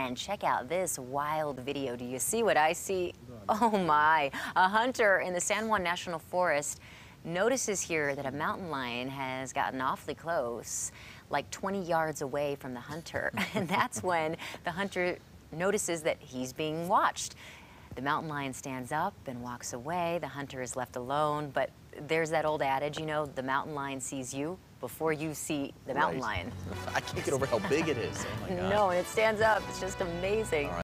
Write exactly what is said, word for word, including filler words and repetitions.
And check out this wild video. Do you see what I see? Oh my. A hunter in the San Juan National Forest notices here that a mountain lion has gotten awfully close, like twenty yards away from the hunter. And that's when the hunter notices that he's being watched. The mountain lion stands up and walks away. The hunter is left alone. But there's that old adage, you know, the mountain lion sees you before you see the mountain Right. lion. I can't get over how big it is. Oh my God. No, and it stands up. It's just amazing.